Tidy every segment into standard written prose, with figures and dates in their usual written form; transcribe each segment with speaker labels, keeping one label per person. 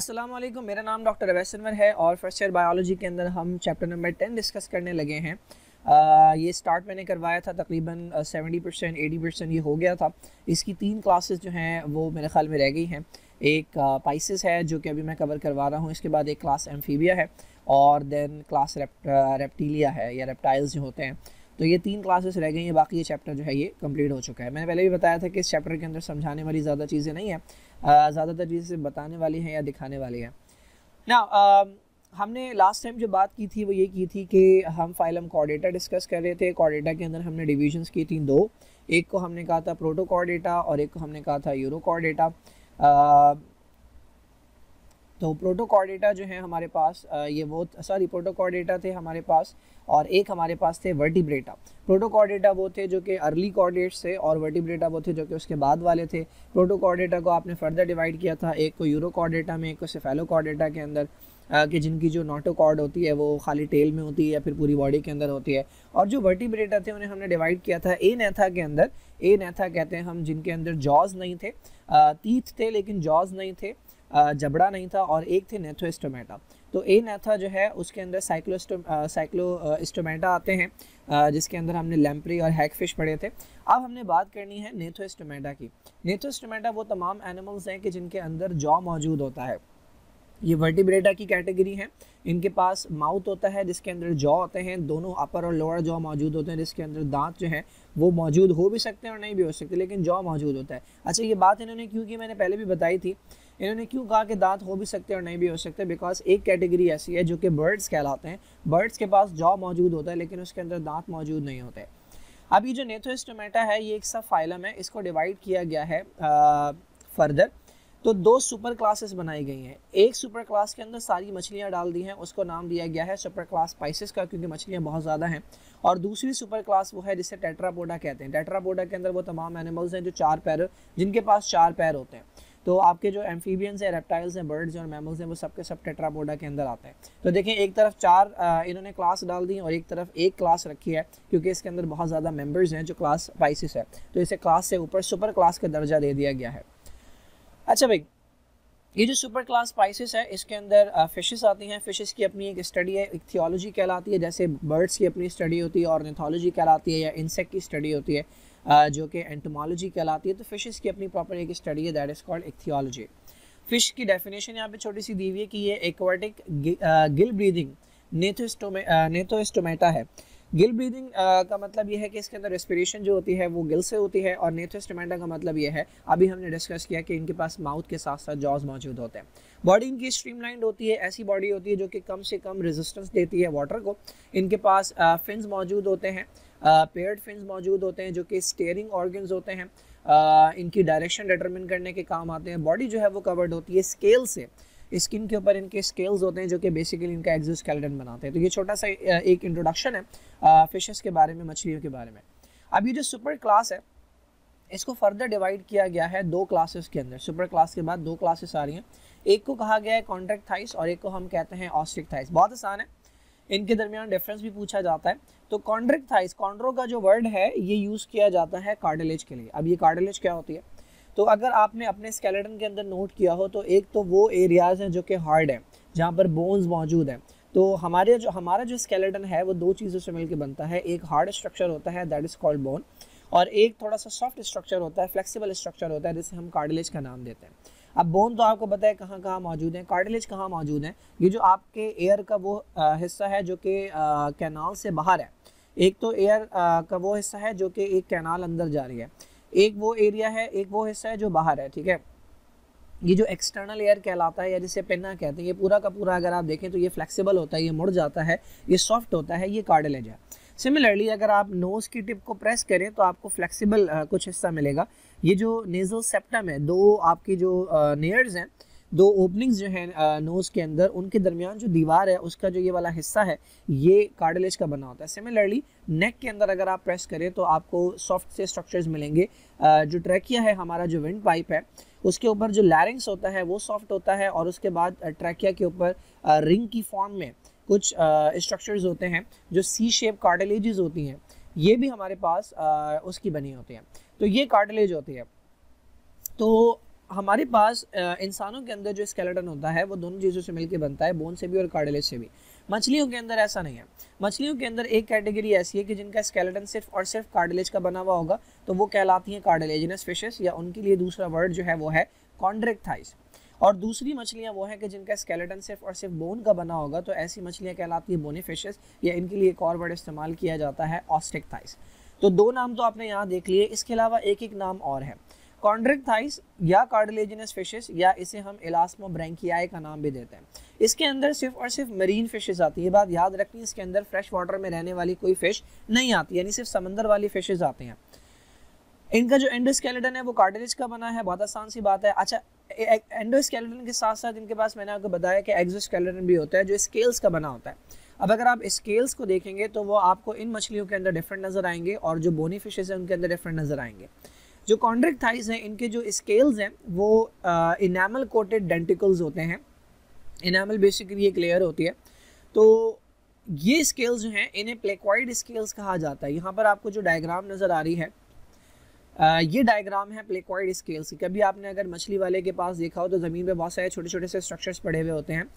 Speaker 1: अस्सलाम वालेकुम, मेरा नाम डॉक्टर अवैस अनवर है और फर्स्ट ईयर बायोलॉजी के अंदर हम चैप्टर नंबर 10 डिस्कस करने लगे हैं। ये स्टार्ट मैंने करवाया था तकरीबन 70% 80% ये हो गया था। इसकी 3 क्लासेस जो हैं वो मेरे ख्याल में रह गई हैं। एक पाइसिस है जो कि अभी मैं कवर करवा रहा हूँ, इसके बाद एक क्लास एम्फीबिया है और देन क्लास रेप्टिलिया है या रेप्टाइल्स जो होते हैं। तो ये 3 क्लासेस रह गई हैं, बाकी ये चैप्टर जो है ये कंप्लीट हो चुका है। मैंने पहले भी बताया था कि इस चैप्टर के अंदर समझाने वाली ज़्यादा चीज़ें नहीं है, ज़्यादातर चीज़ें बताने वाली हैं या दिखाने वाली हैं ना। हमने लास्ट टाइम जो बात की थी वो ये की थी कि हम फाइलम कॉर्डेटा डिस्कस कर रहे थे। कॉर्डेटा के अंदर हमने डिविजन्स की थी 2, एक को हमने कहा था प्रोटोकॉर्डेटा और एक को हमने कहा था यूरोकॉर्डेटा। तो प्रोटोकॉर्डेटा जो है हमारे पास प्रोटोकॉर्डेटा थे हमारे पास और एक हमारे पास थे वर्टिब्रेटा। प्रोटोकॉर्डेटा वो थे जो कि अर्ली कॉर्डेट्स थे और वर्टिब्रेटा वो थे जो कि उसके बाद वाले थे। प्रोटोकॉर्डेटा को आपने फर्दर डिवाइड किया था, एक को यूरोकॉर्डेटा में, एक को सेफेलोकॉर्डेटा के अंदर, कि जिनकी जो नोटोकॉर्ड होती है वो खाली टेल में होती है या फिर पूरी बॉडी के अंदर होती है। और जो वर्टिब्रेटा थे उन्हें हमने डिवाइड किया था एनेथा के अंदर। एनेथा कहते हैं हम जिनके अंदर जॉज नहीं थे, टीथ थे लेकिन जॉज नहीं थे, जबड़ा नहीं था, और एक थे नेथोस्टोमेटा। तो एनेथा जो है उसके अंदर साइक्लोस्टोमेटा आते हैं, जिसके अंदर हमने लैम्प्री और हैगफिश पढ़े थे। अब हमने बात करनी है नेथोस्टोमेटा की। नेथोस्टोमेटा वो तमाम एनिमल्स हैं कि जिनके अंदर जॉ मौजूद होता है। ये वर्टिब्रेटा की कैटेगरी है। इनके पास माउथ होता है जिसके अंदर जॉ होते हैं, दोनों अपर और लोअर जॉ मौजूद होते हैं, जिसके अंदर दांत जो है वो मौजूद हो भी सकते हैं और नहीं भी हो सकते, लेकिन जॉ मौजूद होता है। अच्छा, ये बात इन्होंने क्यों की, मैंने पहले भी बताई थी। इन्होंने क्यों कहा कि दांत हो भी सकते हैं और नहीं भी हो सकते, बिकॉज एक कैटेगरी ऐसी है जो कि बर्ड्स कहलाते हैं। बर्ड्स के पास जॉ मौजूद होता है लेकिन उसके अंदर दांत मौजूद नहीं होते। अब ये जो नेथोस्टोमेटा है ये एक सब फाइलम है, इसको डिवाइड किया गया है फर्दर। तो 2 सुपर क्लासेस बनाई गई हैं। एक सुपर क्लास के अंदर सारी मछलियां डाल दी हैं, उसको नाम दिया गया है सुपर क्लास पाइसिस का, क्योंकि मछलियां बहुत ज़्यादा हैं। और दूसरी सुपर क्लास वो है जिसे टेट्रापोडा कहते हैं। टेट्रापोडा के अंदर वो तमाम एनिमल्स हैं जो 4 पैर, जिनके पास 4 पैर होते हैं। तो आपके जो एम्फीबियंस हैं, रेप्टाइल्स हैं, बर्ड्स और मैमल्स हैं, वो सबके सब टेट्रापोडा के अंदर आते हैं। तो देखें, एक तरफ 4 इन्होंने क्लास डाल दी और एक तरफ एक क्लास रखी है, क्योंकि इसके अंदर बहुत ज़्यादा मेम्बर्स हैं जो क्लास पाइसिस है, तो इसे क्लास से ऊपर सुपर क्लास का दर्जा दे दिया गया है। अच्छा भाई, ये जो सुपर क्लास स्पाइसेस है इसके अंदर फिशेस आती हैं। फिशेस की अपनी एक स्टडी है, इक्थियोलॉजी कहलाती है, जैसे बर्ड्स की अपनी स्टडी होती है, ऑर्निथोलॉजी कहलाती है, या इंसेक्ट की स्टडी होती है जो कि एंटोमोलॉजी कहलाती है। तो फिशेस की अपनी प्रॉपर एक स्टडी है, that is called ichthyology. Fish की डेफिनेशन यहाँ पे छोटी सी दी हुई है कि ये एक्वाटिक गिल ब्रीदिंग नेथोस्टोमेटा है। गिल ब्रीदिंग का मतलब ये है कि इसके अंदर रेस्पिरेशन जो होती है वो गिल से होती है, और नेथोस्टोमेटा का मतलब ये है, अभी हमने डिस्कस किया कि इनके पास माउथ के साथ साथ जॉज मौजूद होते हैं। बॉडी इनकी स्ट्रीमलाइंड होती है, ऐसी बॉडी होती है जो कि कम से कम रेजिस्टेंस देती है वाटर को। इनके पास फिन्स मौजूद होते हैं, पेयर्ड फिन्स मौजूद होते हैं जो कि स्टीयरिंग ऑर्गन्स होते हैं, इनकी डायरेक्शन डिटरमिन करने के काम आते हैं। बॉडी जो है वो कवर्ड होती है स्केल से, स्किन के ऊपर इनके स्केल्स होते हैं जो कि बेसिकली इनका एक्सोस्केलेटन बनाते हैं। तो ये छोटा सा एक इंट्रोडक्शन है फिशेस के बारे में, मछलियों के बारे में। अब ये जो सुपर क्लास है इसको फर्दर डिवाइड किया गया है 2 क्लासेस के अंदर। सुपर क्लास के बाद 2 क्लासेस आ रही हैं। एक को कहा गया है कॉन्ट्रैक्ट थाइस और एक को हम कहते हैं ऑस्ट्रिक थाइस। बहुत आसान है, इनके दरमियान डिफरेंस भी पूछा जाता है। तो कॉन्ट्रैक्ट थाइस, कॉन्ड्रो का जो वर्ड है ये यूज़ किया जाता है कार्टिलेज के लिए। अब ये कार्टिलेज क्या होती है, तो अगर आपने अपने स्केलेटन के अंदर नोट किया हो तो एक तो वो एरियाज़ हैं जो कि हार्ड हैं, जहाँ पर बोन्स मौजूद हैं। तो हमारा जो स्केलेटन है वो 2 चीज़ों से मिलकर बनता है। एक हार्ड स्ट्रक्चर होता है दैट इज़ कॉल्ड बोन, और एक थोड़ा सा सॉफ्ट स्ट्रक्चर होता है, फ्लेक्सिबल स्ट्रक्चर होता है, जिसे हम कार्टिलेज का नाम देते हैं। अब बोन तो आपको पता है कहाँ कहाँ मौजूद है, कार्टिलेज कहाँ मौजूद है। ये जो आपके एयर का वो हिस्सा है जो कि कैनाल से बाहर है। एक तो एयर का वो हिस्सा है जो कि एक कैनाल अंदर जा रही है, एक वो एरिया है, एक वो हिस्सा है जो बाहर है, ठीक है। ये जो एक्सटर्नल एयर कहलाता है या जिसे पेन्ना कहते हैं, ये पूरा का पूरा अगर आप देखें तो ये फ्लेक्सिबल होता है, ये मुड़ जाता है, ये सॉफ्ट होता है, ये कार्टिलेज है। सिमिलरली अगर आप नोज़ की टिप को प्रेस करें तो आपको फ्लेक्सिबल कुछ हिस्सा मिलेगा। ये जो नेज़ल सेप्टम है, 2 आपकी जो नेयर्स हैं, 2 ओपनिंग्स जो हैं नोज़ के अंदर, उनके दरमियान जो दीवार है उसका जो ये वाला हिस्सा है ये कार्टिलेज का बना होता है। सिमिलरली नेक के अंदर अगर आप प्रेस करें तो आपको सॉफ्ट से स्ट्रक्चर्स मिलेंगे। जो ट्रैकिया है, हमारा जो विंड पाइप है, उसके ऊपर जो लैरिंग्स होता है वो सॉफ्ट होता है, और उसके बाद ट्रैकिया के ऊपर रिंग की फॉर्म में कुछ स्ट्रक्चर्स होते हैं जो सी शेप कार्टिलेजेस होती हैं, ये भी हमारे पास उसकी बनी होती हैं। तो ये कार्टिलेज होती है। तो हमारे पास इंसानों के अंदर जो स्केलेटन होता है वो दोनों चीज़ों से मिलकर बनता है, बोन से भी और कार्टिलेज से भी। मछलियों के अंदर ऐसा नहीं है। मछलियों के अंदर एक कैटेगरी ऐसी है कि जिनका स्केलेटन सिर्फ और सिर्फ कार्टिलेज का बना हुआ होगा, तो वो कहलाती हैं कार्टिलेजिनस फिशेस, या उनके लिए दूसरा वर्ड जो है वो है कॉन्ड्रिक्टाइस। और दूसरी मछलियां वो हैं कि जिनका स्केलेटन सिर्फ और सिर्फ बोन का बना होगा, तो ऐसी मछलियां कहलाती है बोनी फिशेस, या इनके लिए एक और वर्ड इस्तेमाल किया जाता है ऑस्टिकथाइस। तो दो नाम तो आपने यहाँ देख लिए, इसके अलावा एक एक नाम और है, कॉन्ड्रिक्टाइस या कार्टिलेजिनस फिशेस, या इसे हम इलास्मोब्रैंकियाई का नाम भी देते हैं। इसके अंदर सिर्फ और सिर्फ मरीन फिशेस आती है, बात याद रखनी है, इसके अंदर फ्रेश वाटर में रहने वाली कोई फिश नहीं आती, यानी सिर्फ समंदर वाली फिशेस आती हैं। इनका जो एंडोस्केलेटन है वो कार्टिलेज का बना है, बहुत आसान सी बात है। अच्छा, एंडोस्केलेटन के साथ साथ इनके पास मैंने आपको बताया कि एक्सोस्केलेटन भी होता है जो स्केल्स का बना होता है। अब अगर आप स्केल्स को देखेंगे तो वो आपको इन मछलियों के अंदर डिफरेंट नज़र आएंगे, और जो बोनी फिशेस हैं उनके अंदर डिफरेंट नज़र आएंगे। जो कॉन्ड्रिक्टाइस हैं, इनके जो स्केल्स हैं वो इनामल कोटेड डेंटिकल्स होते हैं। इनामल बेसिकली एक लेयर होती है, तो ये स्केल्स जो हैं इन्हें प्लेक्वाइड स्केल्स कहा जाता है। यहाँ पर आपको जो डायग्राम नज़र आ रही है, ये डायग्राम है प्लेक्वाइड स्केल्स की। कभी आपने अगर मछली वाले के पास देखा हो तो ज़मीन पे बहुत सारे छोटे छोटे से स्ट्रक्चर्स पड़े हुए होते हैं,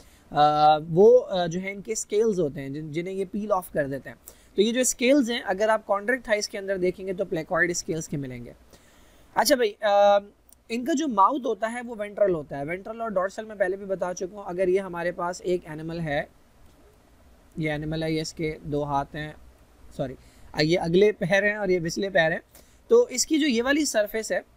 Speaker 1: वो जो है इनके स्केल्स होते हैं जिन्हें ये पील ऑफ कर देते हैं। तो ये जो स्केल्स हैं अगर आप कॉन्ड्रिक्टाइस के अंदर देखेंगे तो प्लेक्वाइड स्केल्स के मिलेंगे। अच्छा भाई, इनका जो माउथ होता है वो वेंट्रल होता है। वेंट्रल और डॉर्सल मैं पहले भी बता चुका हूँ। अगर ये हमारे पास एक एनिमल है, ये एनिमल है, ये इसके दो हाथ हैं, सॉरी ये अगले पैर हैं और ये पिछले पैर हैं, तो इसकी जो ये वाली सरफेस है,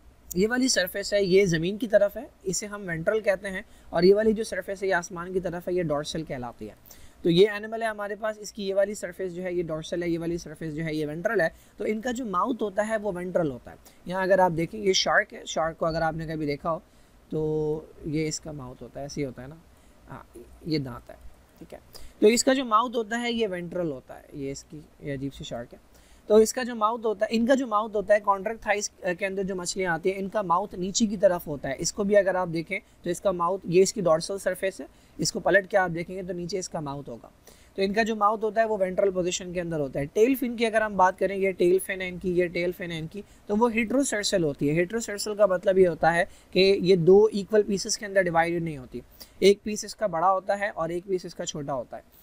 Speaker 1: ये ज़मीन की तरफ है, इसे हम वेंट्रल कहते हैं, और ये वाली जो सरफेस है ये आसमान की तरफ है, ये डॉर्सल कहलाती है। तो ये एनिमल है हमारे पास, इसकी ये वाली सरफेस जो है ये डॉर्सल है, ये वाली सरफेस जो है ये वेंट्रल है। तो इनका जो माउथ होता है वो वेंट्रल होता है। यहाँ अगर आप देखें ये शार्क है, शार्क को अगर आपने कभी देखा हो तो ये इसका माउथ होता है, ऐसे ही होता है ना, हाँ ये दांत है, ठीक है। तो इसका जो माउथ होता है ये वेंट्रल होता है, ये इसकी ये अजीब सी शार्क है। तो इसका जो माउथ होता है, इनका जो माउथ होता है कॉन्ड्रिक्टाइस के अंदर जो मछलियाँ आती हैं इनका माउथ नीचे की तरफ होता है। इसको भी अगर आप देखें तो इसका माउथ, ये इसकी डॉर्सल सरफेस है, इसको पलट के आप देखेंगे तो नीचे इसका माउथ होगा। तो इनका जो माउथ होता है वो वेंट्रल पोजीशन के अंदर होता है। टेल फिन की अगर हम बात करें, ये टेल फिन है इनकी, ये टेल फिन है इनकी, तो वो हेट्रोसर्सल होती है। हेट्रोसर्सल का मतलब ये होता है कि ये दो इक्वल पीसेस के अंदर डिवाइडेड नहीं होती, एक पीस इसका बड़ा होता है और एक पीस इसका छोटा होता है।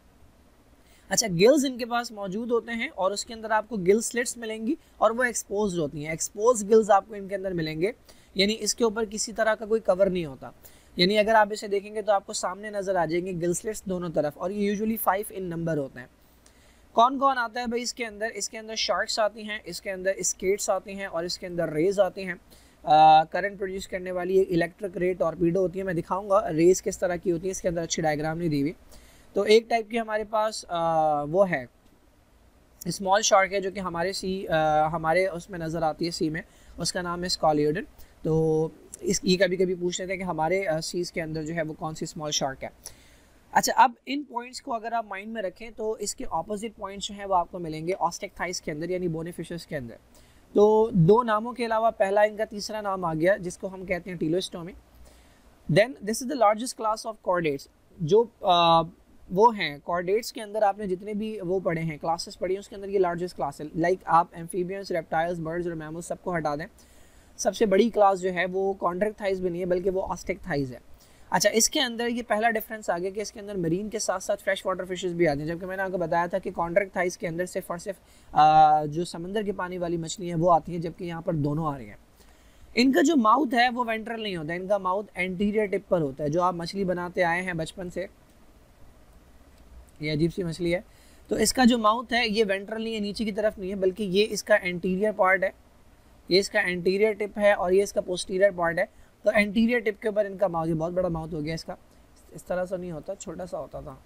Speaker 1: अच्छा, गिल्स इनके पास मौजूद होते हैं और उसके अंदर आपको गिल स्लिट्स मिलेंगी और वो एक्सपोज होती हैं। एक्सपोज गिल्स आपको इनके अंदर मिलेंगे, यानी इसके ऊपर किसी तरह का कोई कवर नहीं होता। यानी अगर आप इसे देखेंगे तो आपको सामने नजर आ जाएंगे गिल स्लिट्स दोनों तरफ, और ये यूजुअली 5 इन नंबर होते हैं। कौन कौन आता है भाई इसके अंदर? इसके अंदर शार्क्स आती हैं, इसके अंदर स्केट्स आती हैं, और इसके अंदर रेज आती हैं। करंट प्रोड्यूस करने वाली इलेक्ट्रिक रे टॉर्पीडो होती है, मैं दिखाऊंगा रेज किस तरह की होती है, इसके अंदर अच्छी डायग्राम नहीं दी हुई। तो एक टाइप की हमारे पास वो है स्मॉल शार्क है जो कि हमारे उसमें नज़र आती है सी में, उसका नाम है स्कॉलियोडन। तो ये कभी कभी पूछ लेते हैं कि हमारे सीज़ के अंदर जो है वो कौन सी स्मॉल शार्क है। अच्छा, अब इन पॉइंट्स को अगर आप माइंड में रखें तो इसके ऑपोजिट पॉइंट्स जो हैं वो आपको मिलेंगे ऑस्टेक्टाइस के अंदर, यानी बोनी फिशेस के अंदर। तो दो नामों के अलावा पहला इनका तीसरा नाम आ गया जिसको हम कहते हैं teleostomi. Then this is the largest class of chordates. जो वो हैं कॉर्डेट्स के अंदर आपने जितने भी वो पढ़े हैं, क्लासेस पढ़ी हैं, उसके अंदर ये लार्जेस्ट क्लास है। लाइक आप एम्फीबियंस, रेप्टाइल्स, बर्ड्स और मैमल्स सबको हटा दें, सबसे बड़ी क्लास जो है वो कॉन्ड्रिक्टाइस भी नहीं है बल्कि वो ऑस्टेक्टाइस है। अच्छा, इसके अंदर ये पहला डिफरेंस आ गया कि इसके अंदर मरीन के साथ साथ फ्रेश वाटर फिशेस भी आती हैं, जबकि मैंने आपको बताया था कि कॉन्ड्रिक्टाइस के अंदर सिर्फ और सिर्फ जो समंदर के पानी वाली मछली हैं वो आती हैं, जबकि यहाँ पर दोनों आ रही हैं। इनका जो माउथ है वो वेंट्रल नहीं होता, इनका माउथ एंटीरियर टिप पर होता है। जो आप मछली बनाते आए हैं बचपन से, ये अजीब सी मछली है, तो इसका जो माउथ है ये वेंट्रल नहीं है, नीचे की तरफ नहीं है, बल्कि ये इसका एंटीरियर पार्ट है, ये इसका एंटीरियर टिप है और ये इसका पोस्टीरियर पार्ट है। तो एंटीरियर टिप के ऊपर इनका माउथ, ये बहुत बड़ा माउथ हो गया इसका, इस तरह से नहीं होता, छोटा सा होता था,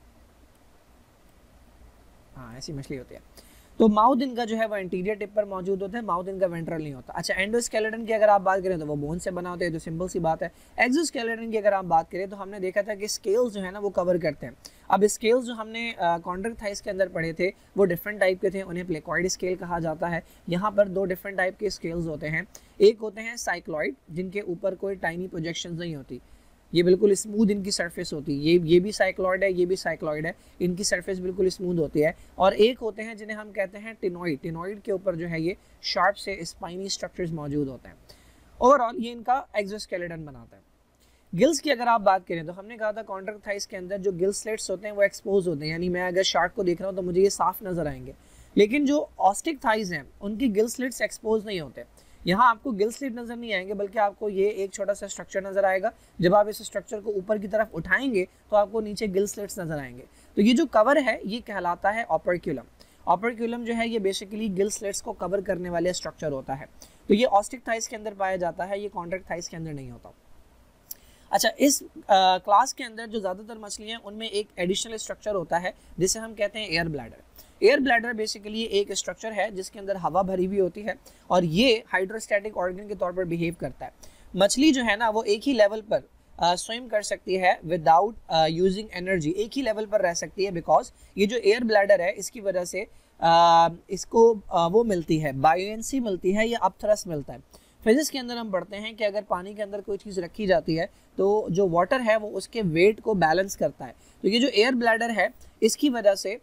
Speaker 1: हाँ ऐसी मछली होती है। तो माउथ इनका जो है वो एंटीरियर टिप पर मौजूद होता है, माउथ इनका वेंट्रल नहीं होता। अच्छा, एंडोस्केलेटन की अगर आप बात करें तो वो बोन से बना होता है, तो सिंपल सी बात है। एक्सोस्केलेटन की अगर आप बात करें तो हमने देखा था कि स्केल्स जो है ना वो कवर करते हैं। अब स्केल्स जो हमने कॉन्ड्रिक्टाइस के अंदर पढ़े थे वो डिफरेंट टाइप के थे, उन्हें प्लेकॉइड स्केल कहा जाता है। यहाँ पर दो डिफरेंट टाइप के स्केल्स होते हैं, एक होते हैं साइक्लॉइड जिनके ऊपर कोई टाइनी प्रोजेक्शन नहीं होती, ये बिल्कुल स्मूथ इनकी सरफेस होती है, ये भी साइक्लॉइड है, ये भी साइक्लॉइड है, इनकी सरफेस बिल्कुल स्मूथ होती है। और एक होते हैं जिन्हें हम कहते हैं टिनॉइड, टिनॉइड के ऊपर जो है ये शार्प से स्पाइनी स्ट्रक्चर्स मौजूद होते हैं। ओवरऑल ये इनका एक्सोस्केलेटन बनाता है। गिल्स की अगर आप बात करें तो हमने कहा था कॉन्ट्रैक्ट थाइस के अंदर जो गिल स्लिट्स होते हैं वो एक्सपोज होते हैं, यानी मैं अगर शार्क को देख रहा हूँ तो मुझे ये साफ नजर आएंगे, लेकिन जो ऑस्टिक थाइस हैं उनकी गिल स्लिट्स एक्सपोज नहीं होते। यहाँ आपको गिल स्लिट नजर नहीं आएंगे, बल्कि आपको ये एक छोटा सा स्ट्रक्चर नजर आएगा। जब आप इस स्ट्रक्चर को ऊपर की तरफ उठाएंगे तो आपको नीचे गिल स्लिट्स नजर आएंगे। तो ये जो कवर है ये कहलाता है ऑपरक्यूलम। ऑपरक्यूलम जो है ये बेसिकली गिल स्लिट्स को कवर करने वाले स्ट्रक्चर होता है। तो ये ऑस्टिक थाइस के अंदर पाया जाता है, ये कॉन्ट्रैक्ट थाइस के अंदर नहीं होता। अच्छा, इस क्लास के अंदर जो ज़्यादातर मछलियाँ उनमें एक एडिशनल स्ट्रक्चर होता है जिसे हम कहते हैं air bladder. Air bladder basically एक स्ट्रक्चर है जिसके अंदर हवा भरी हुई होती है और ये हाइड्रोस्टैटिक ऑर्गन के तौर पर बिहेव करता है। मछली जो है ना वो एक ही लेवल पर स्विम कर सकती है विदाउट यूजिंग एनर्जी, एक ही लेवल पर रह सकती है, बिकॉज ये जो एयर ब्लैडर है इसकी वजह से इसको वो मिलती है, बायोएंसी मिलती है या अपथ्रस्ट मिलता है। फिजिक्स के अंदर हम पढ़ते हैं कि अगर पानी के अंदर कोई चीज़ रखी जाती है तो जो वाटर है वो उसके वेट को बैलेंस करता है। तो ये जो एयर ब्लैडर है इसकी वजह से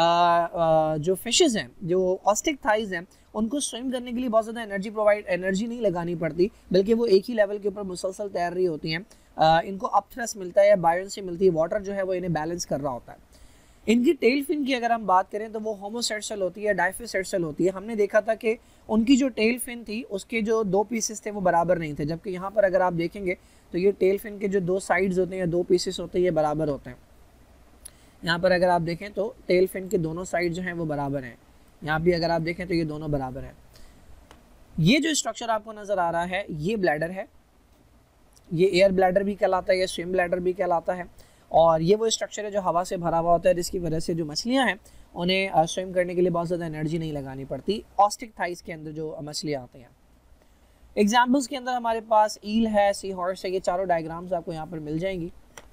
Speaker 1: जो फिशेस हैं, जो ऑस्टिक थाइस हैं, उनको स्विम करने के लिए बहुत ज़्यादा एनर्जी नहीं लगानी पड़ती, बल्कि वो एक ही लेवल के ऊपर मुसलसल तैर रही होती हैं। इनको अपथ्रस्ट मिलता है या बायोएंसी मिलती है, वाटर जो है वो इन्हें बैलेंस कर रहा होता है। इनकी टेल फिन की अगर हम बात करें तो वो होमोसेक्सुअल होती है, डाइफिसेक्सुअल होती है। हमने देखा था कि उनकी जो टेल फिन थी उसके जो दो पीसेस थे वो बराबर नहीं थे, जबकि यहाँ पर अगर आप देखेंगे तो ये टेल फिन के जो दो साइड्स होते हैं या दो पीसेस होते हैं ये बराबर होते हैं। यहाँ पर अगर आप देखें तो टेल फिन के दोनों साइड जो हैं वो बराबर हैं। यहाँ भी अगर आप देखें तो ये दोनों बराबर हैं। ये जो स्ट्रक्चर आपको नज़र आ रहा है ये ब्लैडर है, ये एयर ब्लैडर भी कहलाता है, ये स्विम ब्लैडर भी कहलाता है। और ये वो स्ट्रक्चर है जो हवा से भरा हुआ होता है, जिसकी वजह से जो मछलियाँ हैं उन्हें स्विम करने के लिए बहुत ज़्यादा एनर्जी नहीं लगानी पड़ती ऑस्टिक थाइस के अंदर जो मछलियाँ आती हैं। एग्जाम्पल्स के अंदर हमारे पास ईल है, सी हॉर्स है, ये चारों डायग्राम्स आपको यहाँ पर मिल जाएंगी।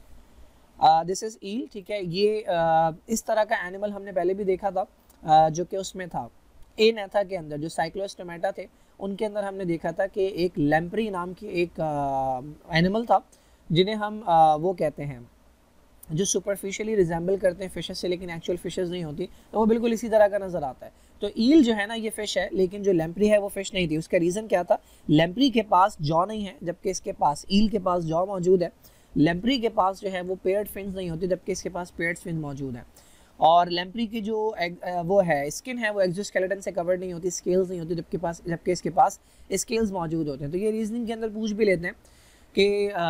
Speaker 1: दिस इज़ ईल, ठीक है। ये इस तरह का एनिमल हमने पहले भी देखा था, जो कि उसमें था एनेथा के अंदर जो साइक्लोस्टोमेटा थे उनके अंदर हमने देखा था कि एक लैम्प्री नाम की एक एनिमल था जिन्हें हम वो कहते हैं जो सुपरफिशियली रिजेंबल करते हैं फिशेस से, लेकिन एक्चुअल फिशेस नहीं होती, तो वो बिल्कुल इसी तरह का नज़र आता है। तो ईल जो है ना ये फ़िश है, लेकिन जो लैम्प्री है वो फ़िश नहीं थी। उसका रीज़न क्या था? लैम्प्री के पास जॉ नहीं है जबकि इसके पास, ईल के पास जॉ मौजूद है। लैम्प्री के पास जो है वो पेयर्ड फिन्स नहीं होती जबकि इसके पास पेयर्ड फिन्स मौजूद है। और लैम्प्री की जो वो है स्किन है वो एक्सोस्केलेटन से कवर्ड नहीं होती, स्केल्स नहीं होती, जबकि इसके पास स्केल्स मौजूद होते हैं। तो ये रीजनिंग के अंदर पूछ भी लेते हैं कि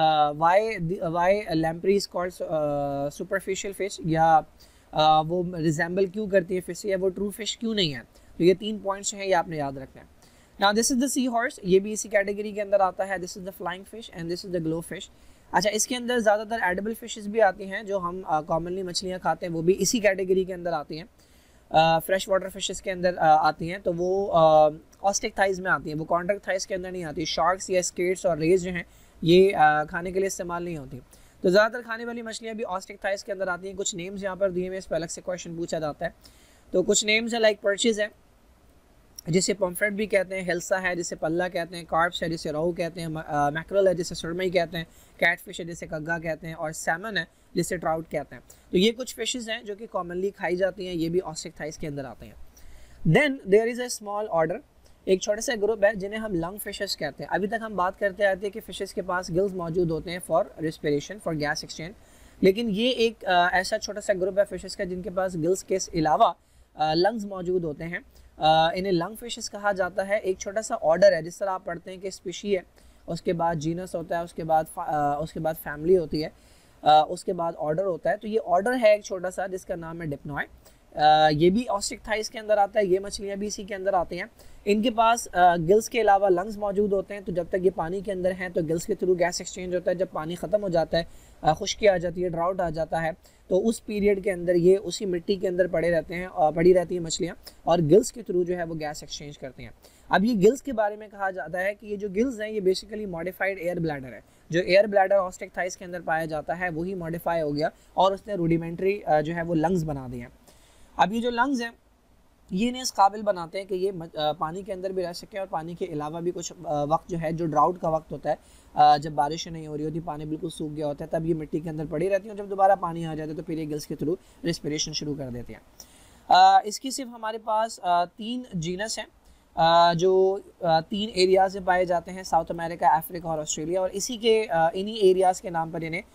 Speaker 1: why lamprey is called superficial fish, या वो रिजेंबल क्यों करती है फिश, या वो ट्रू फिश क्यों नहीं है। तो ये 3 पॉइंट्स हैं, ये आपने याद रखना है। Now this is the sea horse, ये भी इसी कैटेगरी के अंदर आता है। This is the flying fish and this is the glow fish. अच्छा, इसके अंदर ज़्यादातर एडिबल फिशेस भी आती हैं जो हम कॉमनली मछलियाँ खाते हैं, वो भी इसी कैटेगरी के अंदर आती हैं। फ्रेश वाटर फिशेस के अंदर आती हैं, तो वो ऑस्टिक थाइस में आती हैं, वो कॉन्ट्रैक्ट थाइस के अंदर नहीं आती। शार्क्स या स्केट्स और रेज जो हैं ये खाने के लिए इस्तेमाल नहीं होती। तो ज़्यादातर खाने वाली मछलियाँ भी ऑस्टिक थाइस के अंदर आती हैं। कुछ नेम्स यहाँ पर दिए हुए, इस पर अलग से क्वेश्चन पूछा जाता है। तो कुछ नेम्स है लाइक पर्चेज है जिसे पम्फ्रेट भी कहते हैं, हिल्सा है जिसे पल्ला कहते हैं, कार्प्स है जिसे रोहू कहते हैं, मैकरल है जिसे सुरमई कहते हैं, कैटफिश है जिसे कग्गा कहते हैं, और सैमन है जिसे ट्राउट कहते हैं। तो ये कुछ फिशेस हैं जो कि कॉमनली खाई जाती हैं, ये भी ऑस्टिक थाइस के अंदर आते हैं। Then there is a small order, एक छोटे से ग्रुप है जिन्हें हम लंग फिशेस कहते हैं। अभी तक हम बात करते आते हैं कि फिशेस के पास गिल्स मौजूद होते हैं for respiration, for gas exchange, लेकिन ये एक ऐसा छोटा सा ग्रुप है फिशेस का जिनके पास गिल्स के अलावा लंग्स मौजूद होते हैं। इन्हें लंग फिशेस कहा जाता है। एक छोटा सा ऑर्डर है, जिस तरह आप पढ़ते हैं कि स्पीशी है, उसके बाद जीनस होता है, उसके बाद फैमिली होती है, उसके बाद ऑर्डर होता है। तो ये ऑर्डर है एक छोटा सा जिसका नाम है डिप्नॉय। ये भी ऑस्टिक थाइस के अंदर आता है, ये मछलियाँ भी इसी के अंदर आती हैं। इनके पास गिल्स के अलावा लंग्स मौजूद होते हैं। तो जब तक ये पानी के अंदर हैं तो गिल्स के थ्रू गैस एक्सचेंज होता है। जब पानी ख़त्म हो जाता है, खुश्की आ जाती है, ड्राउट आ जाता है, तो उस पीरियड के अंदर ये उसी मिट्टी के अंदर पड़ी रहती हैं मछलियाँ, और गिल्स के थ्रू जो है वो गैस एक्सचेंज करती हैं। अब ये गिल्स के बारे में कहा जाता है कि ये जो गिल्स हैं ये बेसिकली मॉडिफाइड एयर ब्लैडर है। जो एयर ब्लैडर ऑस्टिक थाइस के अंदर पाया जाता है वही मॉडिफाई हो गया और उसने रूडिमेंट्री जो है वो लंग्स बना दिए हैं। अब ये जो लंग्स हैं ये इन्हें इस काबिल बनाते हैं कि ये पानी के अंदर भी रह सकें और पानी के अलावा भी कुछ वक्त जो है, जो ड्राउट का वक्त होता है, जब बारिश नहीं हो रही होती, पानी बिल्कुल सूख गया होता है, तब ये मिट्टी के अंदर पड़ी रहती हैं। जब दोबारा पानी आ जाता है तो फिर ये गिल्स के थ्रू रेस्पिरेशन शुरू कर देते हैं। इसकी सिर्फ हमारे पास 3 जीनस हैं। जो 3 एरियाज में पाए जाते हैं, साउथ अमेरिका, अफ्रीका और ऑस्ट्रेलिया, और इसी के इन्हीं एरियाज़ के नाम पर इन्हें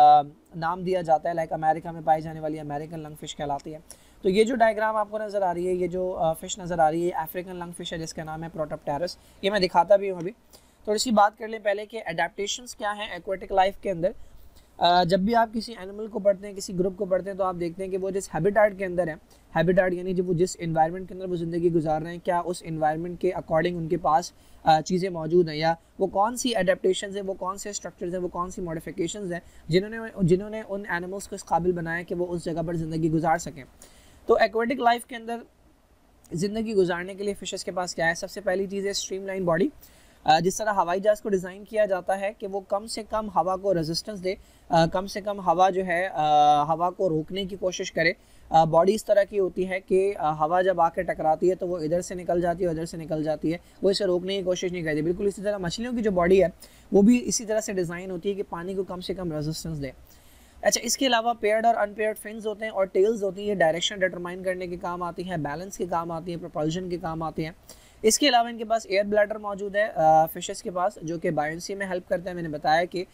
Speaker 1: नाम दिया जाता है। लाइक अमेरिका में पाई जाने वाली अमेरिकन लंग फिश कहलाती है। तो ये जो डायग्राम आपको नज़र आ रही है, ये जो फिश नज़र आ रही है, अफ्रीकन लंग फिश है जिसका नाम है प्रोटोप्टेरस। ये मैं दिखाता भी हूँ अभी। थोड़ी सी बात कर लें पहले कि एडेप्टेशंस क्या हैं एक्वेटिक लाइफ के अंदर। जब भी आप किसी एनिमल को पढ़ते हैं, किसी ग्रुप को पढ़ते हैं, तो आप देखते हैं कि वो जिस हैबिटाट के अंदर है, हैबिटाट यानी जब वो जिस इन्वायरमेंट के अंदर वो ज़िंदगी गुजार रहे हैं, क्या उस इन्वायरमेंट के अकॉर्डिंग उनके पास चीज़ें मौजूद हैं, या वो कौन सी एडेप्टेशंस हैं, वो कौन से स्ट्रक्चर्स हैं, वो कौन सी मॉडिफिकेशंस हैं जिन्होंने उन एनिमल्स को इस काबिल बनाया कि वो उस जगह पर ज़िंदगी गुजार सकें। तो एक्वेटिक लाइफ के अंदर ज़िंदगी गुजारने के लिए फ़िशेस के पास क्या है? सबसे पहली चीज़ है स्ट्रीमलाइन बॉडी। जिस तरह हवाई जहाज़ को डिज़ाइन किया जाता है कि वो कम से कम हवा को रेजिस्टेंस दे, कम से कम हवा जो है हवा को रोकने की कोशिश करे। बॉडी इस तरह की होती है कि हवा जब आकर टकराती है तो वो इधर से निकल जाती है, उधर से निकल जाती है, वो इसे रोकने की कोशिश नहीं करती। बिल्कुल इसी तरह मछलियों की जो बॉडी है वो भी इसी तरह से डिज़ाइन होती है कि पानी को कम से कम रेजिस्टेंस दे। अच्छा, इसके अलावा पेयर्ड और अनपेयर्ड फिन्स होते हैं और टेल्स होती हैं। ये डायरेक्शन डिटरमाइन करने के काम आती हैं, बैलेंस के काम आती हैं, प्रोपल्शन के काम आते हैं। इसके अलावा इनके पास एयर ब्लैडर मौजूद है फिशेस के पास, जो कि बायोंसी में हेल्प करता है। मैंने बताया कि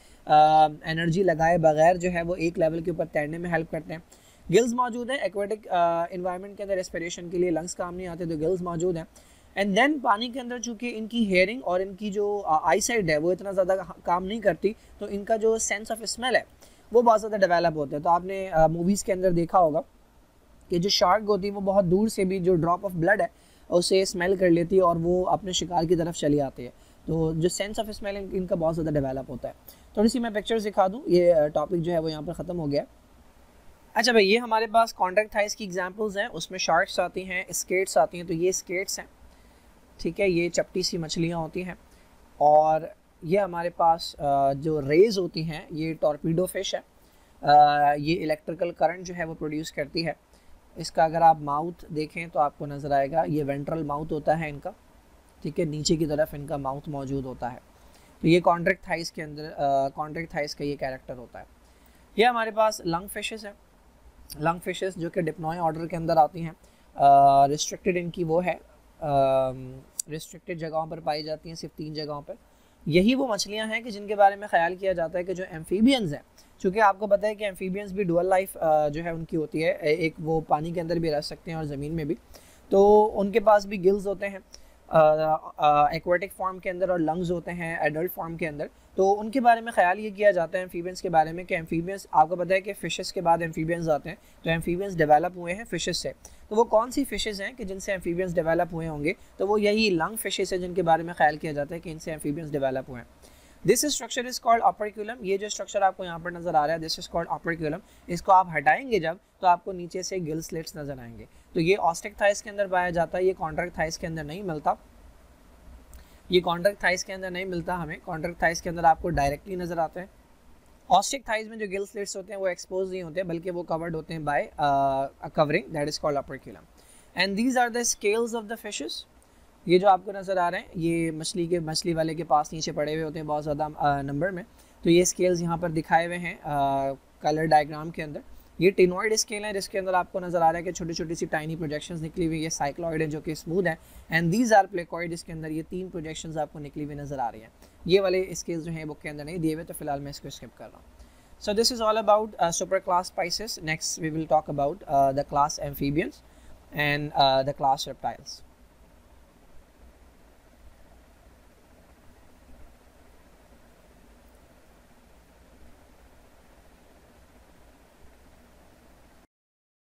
Speaker 1: एनर्जी लगाए बगैर जो है वो एक लेवल के ऊपर तैरने में हेल्प करते हैं। गिल्स मौजूद है एक्वेटिक इन्वायरमेंट के अंदर, रेस्पिरेशन के लिए लंग्स काम नहीं आते, तो गिल्स मौजूद हैं। एंड देन पानी के अंदर चूँकि इनकी हेयरिंग और इनकी जो आई साइड है वो इतना ज़्यादा काम नहीं करती, तो इनका जो सेंस ऑफ स्मेल है वो बहुत ज़्यादा डेवलप होते हैं। तो आपने मूवीज़ के अंदर देखा होगा कि जो शार्क होती है वो बहुत दूर से भी जो ड्रॉप ऑफ ब्लड है उसे स्मेल कर लेती है और वो अपने शिकार की तरफ चली आती है। तो जो सेंस ऑफ स्मेल इनका बहुत ज़्यादा डेवलप होता है। थोड़ी सी मैं पिक्चर्स दिखा दूँ, ये टॉपिक जो है वो यहाँ पर ख़त्म हो गया। अच्छा भाई, ये हमारे पास कॉन्ट्रैक्ट थाइस की एग्जांपल्स हैं, उसमें शार्क्स आती हैं, स्केट्स आती हैं। तो ये स्केट्स हैं, ठीक है, ये चपटी सी मछलियाँ होती हैं। और ये हमारे पास जो रेज होती हैं ये टॉर्पीडो फिश है। ये इलेक्ट्रिकल करंट जो है वो प्रोड्यूस करती है। इसका अगर आप माउथ देखें तो आपको नज़र आएगा, ये वेंट्रल माउथ होता है इनका, ठीक है, नीचे की तरफ इनका माउथ मौजूद होता है। तो ये कॉन्ट्रैक्ट थाइस के अंदर कॉन्ट्रैक्ट थाइस का ये कैरेक्टर होता है। ये हमारे पास लंग फिशेस है, लंग फिशेस जो कि डिप्नॉय ऑर्डर के अंदर आती हैं। रिस्ट्रिक्टेड इनकी वो है, रिस्ट्रिक्टेड जगहों पर पाई जाती हैं, सिर्फ 3 जगहों पर। यही वो मछलियां हैं कि जिनके बारे में ख्याल किया जाता है कि जो एम्फीबियंस हैं, चूँकि आपको पता है कि एम्फीबियंस भी डुअल लाइफ जो है उनकी होती है, एक वो पानी के अंदर भी रह सकते हैं और ज़मीन में भी, तो उनके पास भी गिल्स होते हैं एक्वेटिक फॉर्म के अंदर और लंग्स होते हैं एडल्ट फॉर्म के अंदर। तो उनके बारे में ख्याल ये किया जाता है एम्फीबियंस के बारे में कि एम्फीबियंस, आपको पता है कि फिशेस के बाद एम्फीबियंस आते हैं, तो एम्फीबियंस डेवलप हुए हैं फिशेस से। तो वो कौन सी फिशेस हैं कि जिनसे एम्फीबियंस डेवलप हुए होंगे? तो वो यही लंग फिशेस है जिनके बारे में ख्याल किया जाता है कि इनसे एम्फीबियंस डेवलप हुए हैं। This structure is called operculum. ये जो स्ट्रक्चर आपको यहाँ पर नजर आ रहा है, दिस इज कॉल्ड ऑपरेक्यूलम। इसको आप हटाएंगे जब, तो आपको नीचे से गिल स्लिट्स नजर आएंगे। तो ये ऑस्टिक थाइस के अंदर पाया जाता है, ये कॉन्ट्रैक्ट थाइस के अंदर नहीं मिलता। ये कॉन्ट्रैक्ट थाइस के अंदर नहीं मिलता हमें, कॉन्ट्रैक्ट थाइस के अंदर आपको डायरेक्टली नजर आते हैं। ऑस्टिक थाइस में जो गिल स्लिट्स होते हैं वो एक्सपोज नहीं होते, बल्कि वो कवर्ड होते हैं by covering, that is called operculum. And these are the scales of the fishes. ये जो आपको नज़र आ रहे हैं ये मछली वाले के पास नीचे पड़े हुए होते हैं बहुत ज़्यादा नंबर में। तो ये स्केल्स यहाँ पर दिखाए हुए हैं कलर डायग्राम के अंदर। ये टिनॉइड स्केल है जिसके अंदर आपको नज़र आ रहा है कि छोटी छोटी सी टाइनी प्रोजेक्शंस निकली हुई है। साइक्लॉइड है जो कि स्मूथ है, एंड दीज आर प्लेकॉइड, इसके अंदर ये 3 प्रोजेक्शंस आपको निकली हुई नज़र आ रही हैं। ये वाले स्केल्स जो हैं बुक के अंदर नहीं दिए हुए, तो फिलहाल मैं इसको स्किप कर रहा हूँ। So this is all about super class Pisces. Next we will talk about the class amphibians and the class reptiles.